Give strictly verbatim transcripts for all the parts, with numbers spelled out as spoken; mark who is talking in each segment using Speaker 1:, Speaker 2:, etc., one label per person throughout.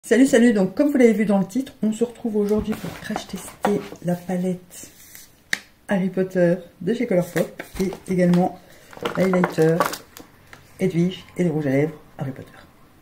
Speaker 1: Salut, salut, donc comme vous l'avez vu dans le titre, on se retrouve aujourd'hui pour crash tester la palette Harry Potter de chez Colourpop et également l'highlighter Edwige et les rouges à lèvres Harry Potter.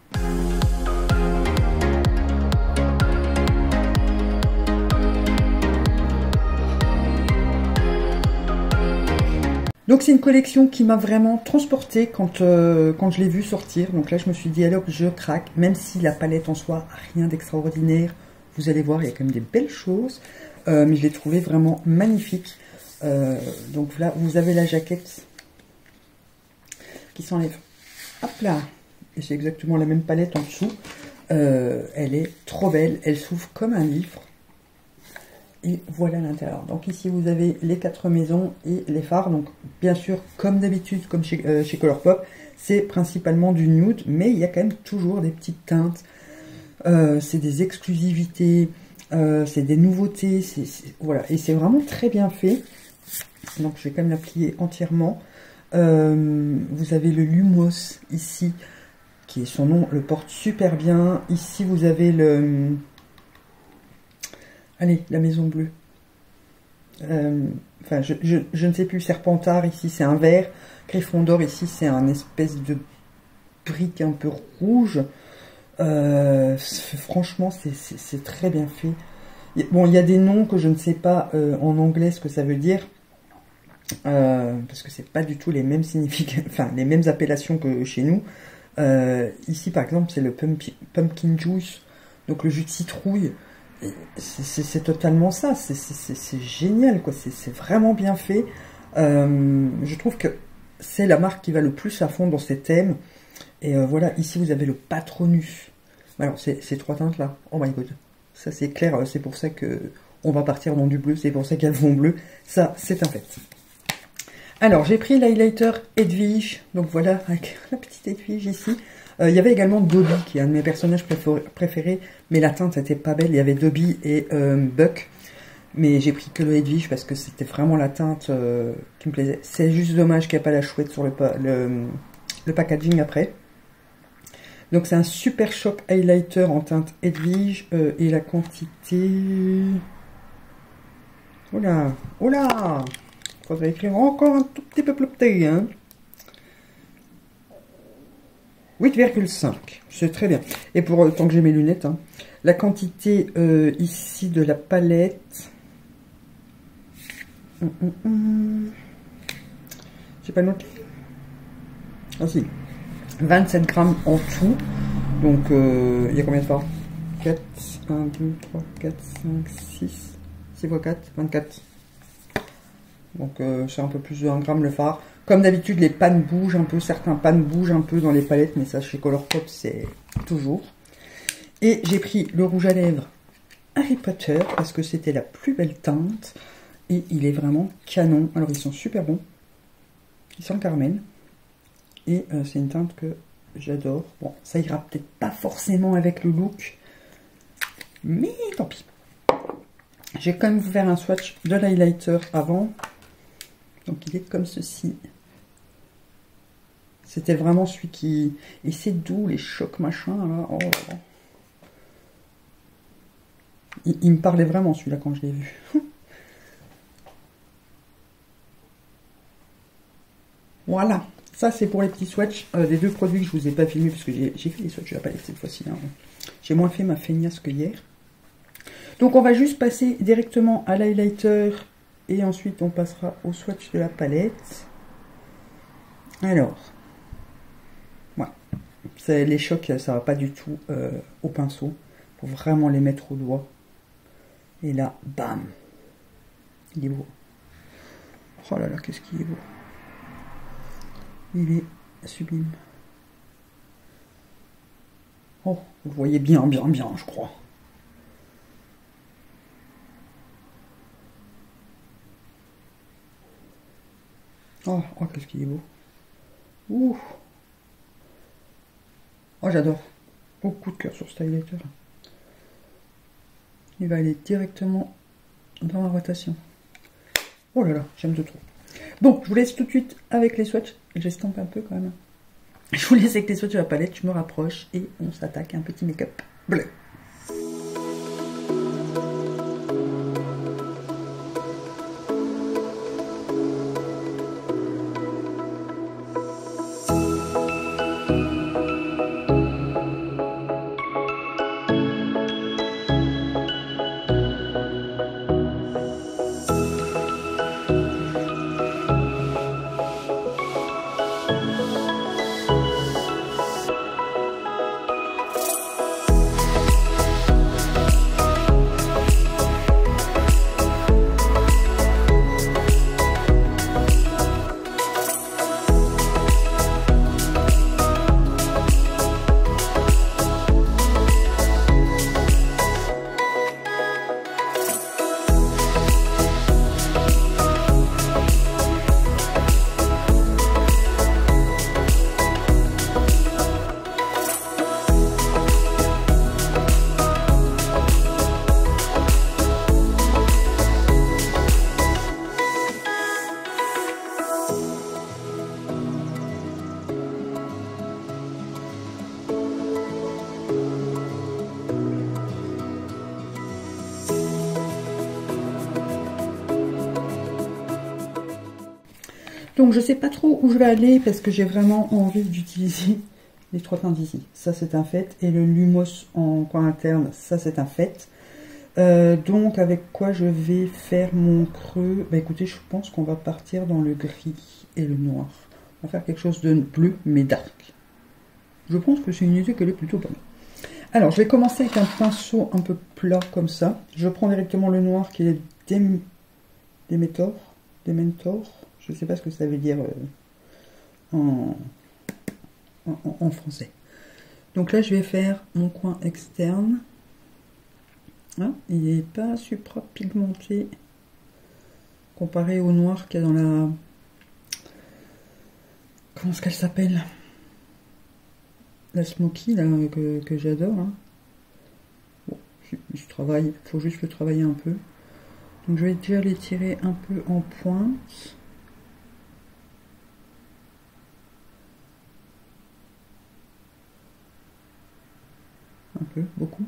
Speaker 1: Donc c'est une collection qui m'a vraiment transportée quand, euh, quand je l'ai vue sortir. Donc là je me suis dit alors je craque, même si la palette en soi a rien d'extraordinaire. Vous allez voir, il y a quand même des belles choses. Euh, mais je l'ai trouvée vraiment magnifique. Euh, donc là vous avez la jaquette qui s'enlève. Hop là. Et c'est exactement la même palette en dessous. Euh, elle est trop belle, elle s'ouvre comme un livre. Et voilà l'intérieur. Donc ici vous avez les quatre maisons et les phares. Donc bien sûr, comme d'habitude, comme chez, euh, chez Colourpop, c'est principalement du nude, mais il y a quand même toujours des petites teintes. Euh, c'est des exclusivités, euh, c'est des nouveautés, c'est voilà. Et c'est vraiment très bien fait. Donc je vais quand même la plier entièrement. Euh, vous avez le Lumos ici, qui est son nom, le porte super bien. Ici vous avez le... Allez, la maison bleue. Euh, enfin, je, je, je ne sais plus, Serpentard, ici c'est un vert. Gryffondor, ici c'est un espèce de brique un peu rouge. Euh, franchement, c'est très bien fait. Bon, il y a des noms que je ne sais pas euh, en anglais ce que ça veut dire. Euh, parce que c'est pas du tout les mêmes significations, enfin, les mêmes appellations que chez nous. Euh, ici, par exemple, c'est le pumpkin juice, donc le jus de citrouille. C'est totalement ça, c'est génial, quoi. C'est vraiment bien fait. Euh, je trouve que c'est la marque qui va le plus à fond dans ces thèmes. Et euh, voilà, ici vous avez le Patronus. Alors, ces trois teintes-là, oh my god, ça c'est clair, c'est pour ça que on va partir dans du bleu, c'est pour ça qu'il y a le fond bleu. Ça, c'est un fait. Alors, j'ai pris l'highlighter Edwige, donc voilà, avec la petite Edwige ici. Euh, il y avait également Dobby, qui est un de mes personnages préférés, mais la teinte n'était pas belle. Il y avait Dobby et euh, Buck, mais j'ai pris que le Edwige parce que c'était vraiment la teinte euh, qui me plaisait. C'est juste dommage qu'il n'y ait pas la chouette sur le, le, le packaging après. Donc c'est un super choc highlighter en teinte Edwige, euh, et la quantité... Oula, oula, faudrait écrire encore un tout petit peu plus petit, hein. huit virgule cinq, c'est très bien. Et pour euh, tant que j'ai mes lunettes, hein, la quantité euh, ici de la palette, hum, hum, hum. j'ai pas noté. Ah si, vingt-sept grammes en tout. Donc euh, il y a combien de phares? Quatre, un, deux, trois, quatre, cinq, six, six fois quatre, vingt-quatre. Donc euh, c'est un peu plus de un gramme le phare. Comme d'habitude, les pannes bougent un peu, certains pannes bougent un peu dans les palettes, mais ça chez Colourpop c'est toujours. Et j'ai pris le rouge à lèvres Harry Potter parce que c'était la plus belle teinte et il est vraiment canon. Alors ils sont super bons, ils sont Carmen et euh, c'est une teinte que j'adore. Bon, ça ira peut-être pas forcément avec le look, mais tant pis. J'ai quand même vous faire un swatch de l'highlighter avant. Donc il est comme ceci. C'était vraiment celui qui... Et c'est doux, les chocs machin, là. Oh là là. Il, il me parlait vraiment, celui-là, quand je l'ai vu. Voilà. Ça, c'est pour les petits swatchs euh, des deux produits que je vous ai pas filmés, parce que j'ai fait les swatchs de la palette cette fois-ci. Hein. J'ai moins fait ma feignasse que hier. Donc, on va juste passer directement à l'highlighter. Et ensuite, on passera au swatch de la palette. Alors... Les chocs, ça va pas du tout euh, au pinceau. Faut vraiment les mettre au doigt. Et là, bam. Il est beau. Oh là là, qu'est-ce qu'il est beau. Il est sublime. Oh, vous voyez bien, bien, bien, je crois. Oh, oh qu'est-ce qu'il est beau. Ouh. Oh, j'adore. Beaucoup de cœur sur ce highlighter. Il va aller directement dans la rotation. Oh là là, j'aime de trop. Bon, je vous laisse tout de suite avec les swatchs. J'estompe un peu quand même. Je vous laisse avec les swatchs de la palette, je me rapproche et on s'attaque à un petit make-up bleu. Donc je sais pas trop où je vais aller parce que j'ai vraiment envie d'utiliser les trois teintes ici. Ça c'est un fait. Et le Lumos en coin interne, ça c'est un fait. Euh, donc avec quoi je vais faire mon creux? Bah écoutez, je pense qu'on va partir dans le gris et le noir. On va faire quelque chose de bleu mais dark. Je pense que c'est une idée qu'elle est plutôt pas mal. Alors je vais commencer avec un pinceau un peu plat comme ça. Je prends directement le noir qui est des Dementor, Dementor. Je ne sais pas ce que ça veut dire euh, en, en, en français. Donc là je vais faire mon coin externe. Hein, il n'est pas supra pigmenté comparé au noir qu'il y a dans la... Comment est-ce qu'elle s'appelle? La Smoky là, que, que j'adore. Hein. Bon, je, je travaille, il faut juste le travailler un peu. Donc je vais déjà les tirer un peu en pointe. Un peu, beaucoup.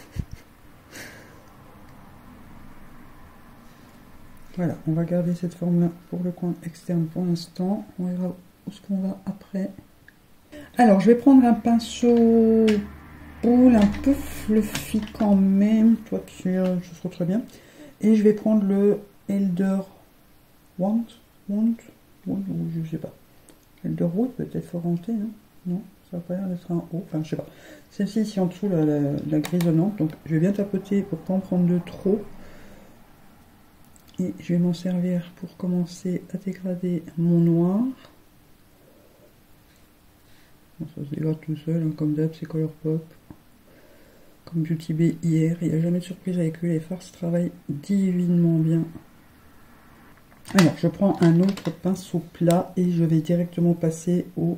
Speaker 1: Voilà, on va garder cette forme-là pour le coin externe pour l'instant. On verra où ce qu'on va après. Alors, je vais prendre un pinceau boule un peu fluffy quand même. Toi, tu, euh, ce sera très bien. Et je vais prendre le Elder Wand. Wand, Wand ou je sais pas. Elder Wood, peut-être foranté, hein? Non, ça va pas l'air d'être un haut. Enfin, je sais pas. Celle-ci, ici en dessous, la, la, la grisonnante. Donc, je vais bien tapoter pour pas en prendre de trop. Et je vais m'en servir pour commencer à dégrader mon noir. Bon, ça se dégrade tout seul, hein, comme d'hab, c'est Colourpop. Comme Beauty Bay hier, il n'y a jamais de surprise avec eux, les farces travaillent divinement bien. Alors, je prends un autre pinceau plat et je vais directement passer au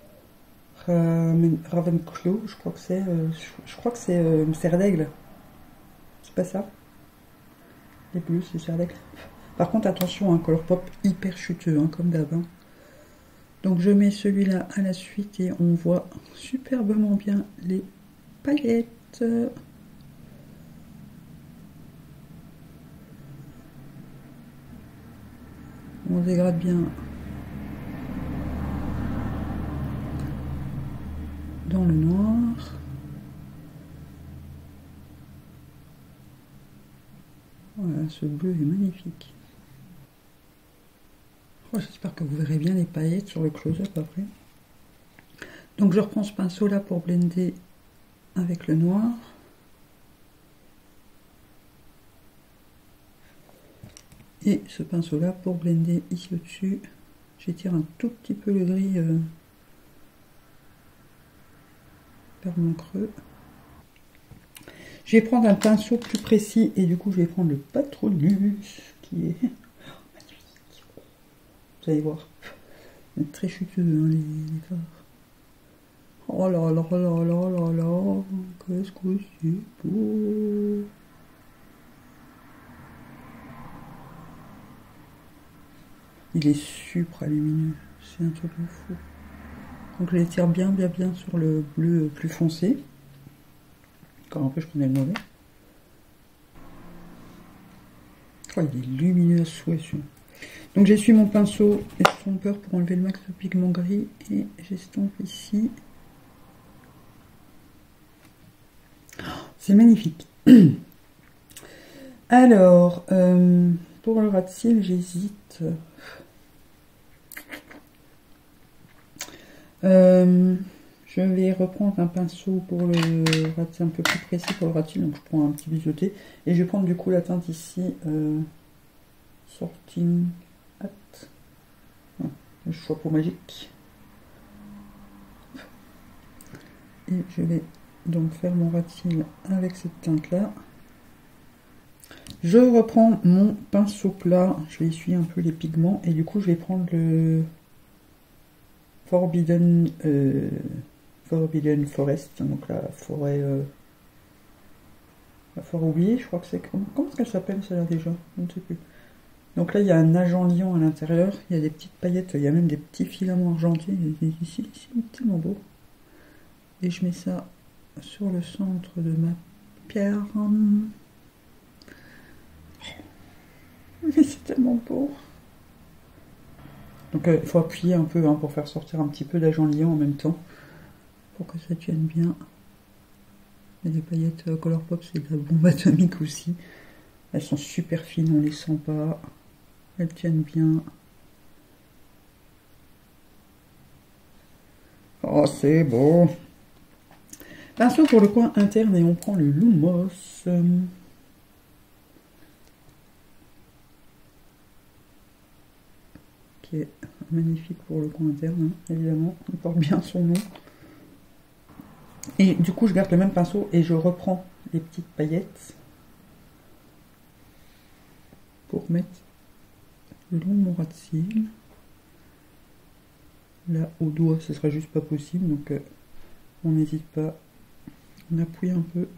Speaker 1: Ravenclaw, je crois que c'est euh, je crois que c'est euh, Serre d'Aigle. C'est pas ça? Les bleus, c'est Serre d'Aigle. Par contre, attention, un Colourpop hyper chuteux, hein, comme d'hab. Hein. Donc, je mets celui-là à la suite et on voit superbement bien les paillettes. On dégrade bien dans le noir. Voilà, ce bleu est magnifique. Oh, j'espère que vous verrez bien les paillettes sur le close-up après. Donc je reprends ce pinceau là pour blender avec le noir. Et ce pinceau là pour blender ici au-dessus. J'étire un tout petit peu le gris euh, vers mon creux. Je vais prendre un pinceau plus précis et du coup je vais prendre le Patronus qui est magnifique. Vous allez voir, c'est très chuteux hein, les, les fards. Oh là là là là là là, qu'est-ce que c'est beau! Il est super lumineux, c'est un truc de fou. Donc je les tire bien bien bien sur le bleu plus foncé. Encore un peu, je prenais le mauvais. Oh, il est lumineux à souhait. Donc j'essuie mon pinceau estompeur pour enlever le max de pigment gris et j'estompe ici. Oh, c'est magnifique. Alors, euh, pour le ras de cils, j'hésite. Euh, je vais reprendre un pinceau pour le ras de cils un peu plus précis pour le ras de cils, donc je prends un petit biseauté et je vais prendre du coup la teinte ici euh, Sorting Hat, ah, le chapeau magique, et je vais donc faire mon ras de cils avec cette teinte là. Je reprends mon pinceau plat, je vais essuyer un peu les pigments et du coup je vais prendre le Forbidden euh, Forbidden Forest, donc la forêt euh, la forêt oubliée, je crois que c'est comment, comment est-ce qu'elle s'appelle celle-là déjà, je ne sais plus. Donc là il y a un agent lion à l'intérieur, il y a des petites paillettes, il y a même des petits filaments argentés ici, c'est tellement beau. Et je mets ça sur le centre de ma pierre. Mais c'est tellement beau. Donc euh, il faut appuyer un peu hein, pour faire sortir un petit peu d'agent liant en même temps, pour que ça tienne bien. Et les paillettes euh, Colourpop, c'est de la bombe atomique aussi. Elles sont super fines, on les sent pas. Elles tiennent bien. Oh, c'est beau. Pinceau pour le coin interne et on prend le Lumos. Qui est magnifique pour le coin interne, hein, évidemment. Il porte bien son nom. Et du coup, je garde le même pinceau et je reprends les petites paillettes pour mettre le long de mon ras de cils. Là, au doigt, ce sera juste pas possible, donc euh, on n'hésite pas. On appuie un peu.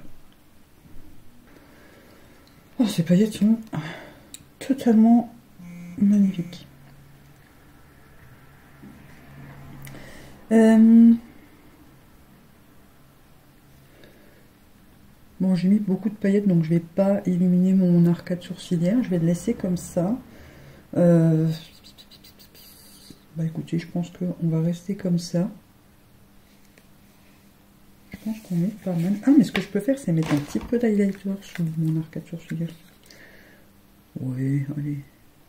Speaker 1: Oh, ces paillettes sont totalement magnifiques. Euh... Bon, j'ai mis beaucoup de paillettes, donc je vais pas illuminer mon arcade sourcilière. Je vais le laisser comme ça. Euh... Bah écoutez, je pense qu'on va rester comme ça. Je pense qu'on est pas mal. Ah, mais ce que je peux faire, c'est mettre un petit peu d'highlighter sur mon arcade sourcilière. Oui, allez.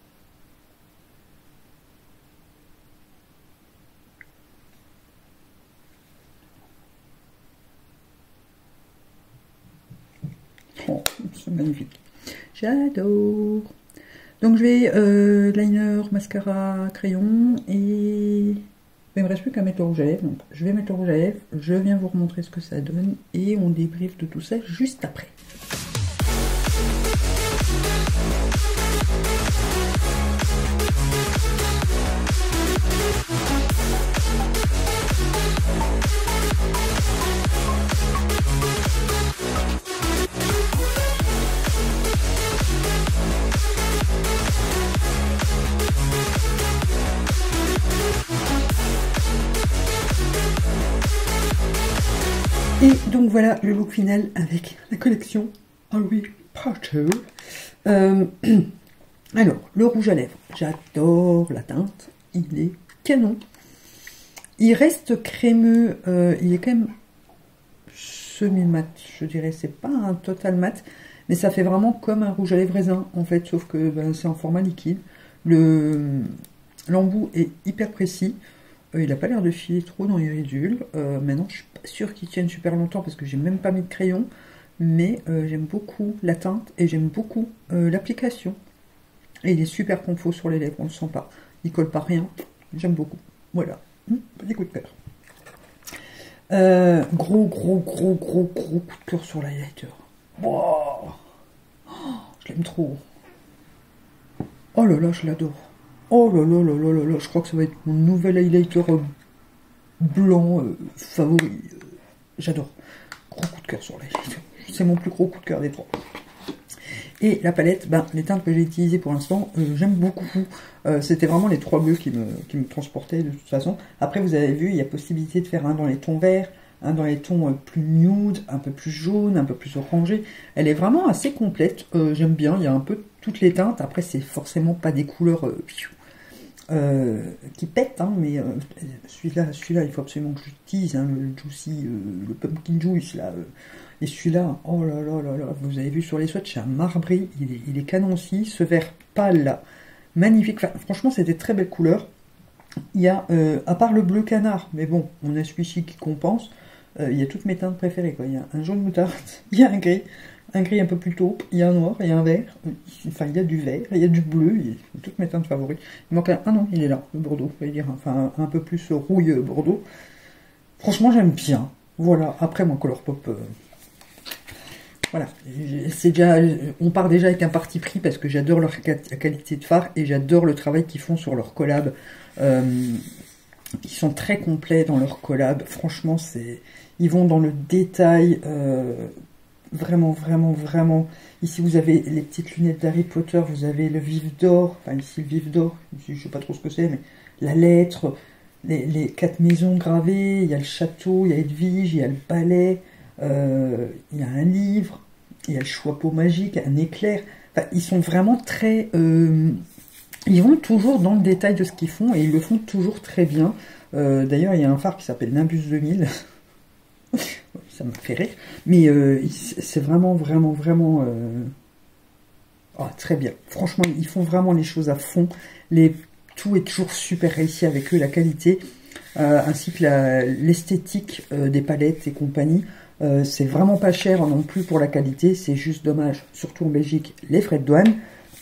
Speaker 1: Oh, c'est magnifique. J'adore. Donc je vais euh, liner, mascara, crayon et il me reste plus qu'à mettre le rouge à lèvres. Donc je vais mettre le rouge à lèvres, je viens vous remontrer ce que ça donne et on débriefe de tout ça juste après. Et donc voilà le look final avec la collection Harry Potter. Euh, alors, le rouge à lèvres, j'adore la teinte, il est canon. Il reste crémeux, euh, il est quand même semi-mat, je dirais, c'est pas un total mat, mais ça fait vraiment comme un rouge à lèvres raisin en fait, sauf que ben, c'est en format liquide. Le l'embout est hyper précis. Euh, il n'a pas l'air de filer trop dans les ridules. Euh, maintenant, je suis pas sûre qu'il tienne super longtemps parce que j'ai même pas mis de crayon. Mais euh, j'aime beaucoup la teinte et j'aime beaucoup euh, l'application. Et il est super confort sur les lèvres, on ne le sent pas. Il colle pas rien. J'aime beaucoup. Voilà. Mmh, petit coup de cœur. Euh, gros, gros, gros, gros, gros coup de cœur sur l'highlighter. Wow. Oh, je l'aime trop. Oh là là, je l'adore. Oh là là là là là là, je crois que ça va être mon nouvel highlighter euh, blanc euh, favori. Euh, J'adore. Gros coup de cœur sur l'highlighter. C'est mon plus gros coup de cœur des trois. Et la palette, ben, les teintes que j'ai utilisées pour l'instant, euh, j'aime beaucoup. Euh, C'était vraiment les trois bleus qui me, qui me transportaient de toute façon. Après, vous avez vu, il y a possibilité de faire un dans les tons verts, un dans les tons euh, plus nude, un peu plus jaune, un peu plus orangé. Elle est vraiment assez complète. Euh, j'aime bien, il y a un peu toutes les teintes. Après, c'est forcément pas des couleurs... Euh, Euh, qui pète, hein, mais euh, celui-là, celui-là, il faut absolument que j'utilise, hein, le Juicy, euh, le Pumpkin Juice, là, euh, et celui-là, oh là là là là, vous avez vu sur les swatchs, c'est un marbré, il est, il est canon aussi, ce vert pâle, là, magnifique, enfin, franchement, c'est des très belles couleurs. Il y a, euh, à part le bleu canard, mais bon, on a celui-ci qui compense, euh, il y a toutes mes teintes préférées, quoi. Il y a un jaune moutarde, il y a un gris, un gris un peu plus taupe, il y a un noir, il y a un vert, enfin il y a du vert, il y a du bleu, il y a toutes mes teintes favorites. Il manque un, ah non, il est là, le Bordeaux, je vais dire, enfin un, un peu plus rouille Bordeaux. Franchement j'aime bien, voilà, après mon Colourpop, euh, voilà, c'est déjà, on part déjà avec un parti pris parce que j'adore leur qualité de fard et j'adore le travail qu'ils font sur leur collab. Euh, ils sont très complets dans leur collab, franchement c'est, ils vont dans le détail, euh, Vraiment, vraiment, vraiment. Ici, vous avez les petites lunettes d'Harry Potter, vous avez le vif d'or, enfin ici le vif d'or, je ne sais pas trop ce que c'est, mais la lettre, les, les quatre maisons gravées, il y a le château, il y a Edwige, il y a le balai, euh, il y a un livre, il y a le chapeau magique, un éclair. Enfin, ils sont vraiment très... Euh, ils vont toujours dans le détail de ce qu'ils font et ils le font toujours très bien. Euh, D'ailleurs, il y a un phare qui s'appelle Nimbus deux mille. Ça me fait rire. Mais euh, c'est vraiment, vraiment, vraiment... Euh... Oh, très bien. Franchement, ils font vraiment les choses à fond. Les... Tout est toujours super réussi avec eux, la qualité, euh, ainsi que l'esthétique euh, des palettes et compagnie. Euh, c'est vraiment pas cher non plus pour la qualité. C'est juste dommage, surtout en Belgique, les frais de douane.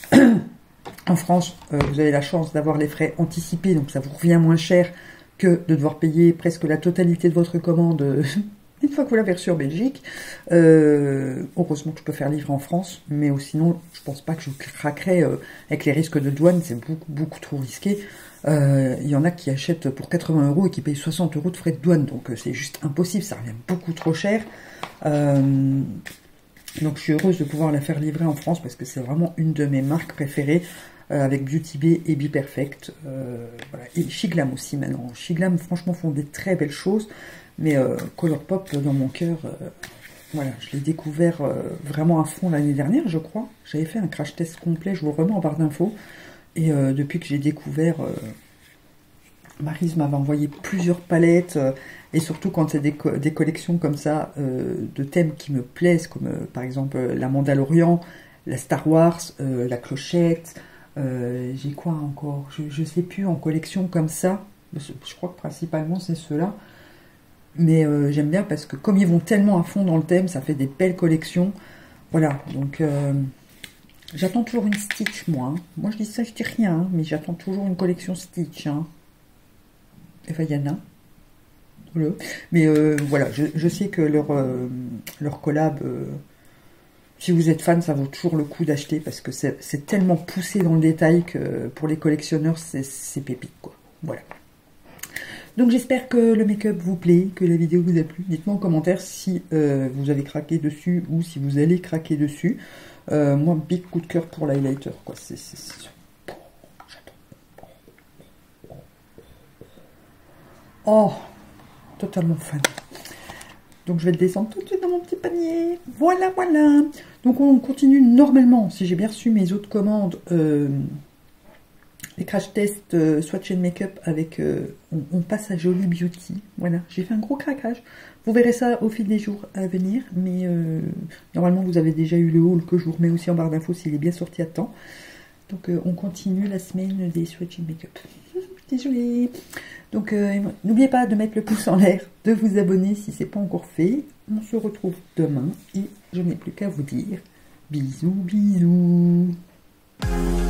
Speaker 1: En France, euh, vous avez la chance d'avoir les frais anticipés, donc ça vous revient moins cher que de devoir payer presque la totalité de votre commande euh, une fois que vous l'avez reçue en Belgique. Euh, heureusement que je peux faire livrer en France, mais sinon, je pense pas que je craquerai euh, avec les risques de douane, c'est beaucoup, beaucoup trop risqué. Euh, il y en a qui achètent pour quatre-vingts euros et qui payent soixante euros de frais de douane, donc euh, c'est juste impossible, ça revient beaucoup trop cher. Euh, donc je suis heureuse de pouvoir la faire livrer en France parce que c'est vraiment une de mes marques préférées. Euh, avec Beauty Bay et Be Perfect. Euh, voilà. Et Shiglam aussi maintenant. Shiglam, franchement, font des très belles choses. Mais euh, Colourpop, dans mon cœur, euh, voilà, je l'ai découvert euh, vraiment à fond l'année dernière, je crois. J'avais fait un crash test complet, je vous remets en barre d'infos. Et euh, depuis que j'ai découvert, euh, Maryse m'avait envoyé plusieurs palettes. Euh, et surtout quand c'est des, co des collections comme ça, euh, de thèmes qui me plaisent, comme euh, par exemple euh, la Mandalorian, la Star Wars, euh, la clochette. Euh, j'ai quoi encore? Je ne sais plus en collection comme ça. Je crois que principalement c'est ceux-là. Mais euh, j'aime bien parce que comme ils vont tellement à fond dans le thème, ça fait des belles collections. Voilà, donc euh, j'attends toujours une Stitch, moi. Hein. Moi je dis ça, je dis rien, hein, mais j'attends toujours une collection Stitch. Hein. Enfin, il y en a. Voilà. Mais euh, voilà, je, je sais que leur, euh, leur collab... Euh, si vous êtes fan, ça vaut toujours le coup d'acheter parce que c'est tellement poussé dans le détail que pour les collectionneurs, c'est pépite, quoi. Voilà. Donc j'espère que le make-up vous plaît, que la vidéo vous a plu. Dites-moi en commentaire si euh, vous avez craqué dessus ou si vous allez craquer dessus. Euh, moi, big coup de cœur pour l'highlighter, quoi. C'est... Oh, totalement fan. Donc je vais le descendre tout de suite dans mon petit panier. Voilà, voilà. Donc on continue normalement, si j'ai bien reçu mes autres commandes, euh, les crash tests euh, Swatch and Makeup avec... Euh, on, on passe à Jolie Beauty. Voilà, j'ai fait un gros craquage. Vous verrez ça au fil des jours à venir. Mais euh, normalement, vous avez déjà eu le haul que je vous remets aussi en barre d'infos s'il est bien sorti à temps. Donc euh, on continue la semaine des Swatch and Makeup. Désolée. Donc euh, n'oubliez pas de mettre le pouce en l'air, de vous abonner si ce n'est pas encore fait. On se retrouve demain et je n'ai plus qu'à vous dire bisous, bisous.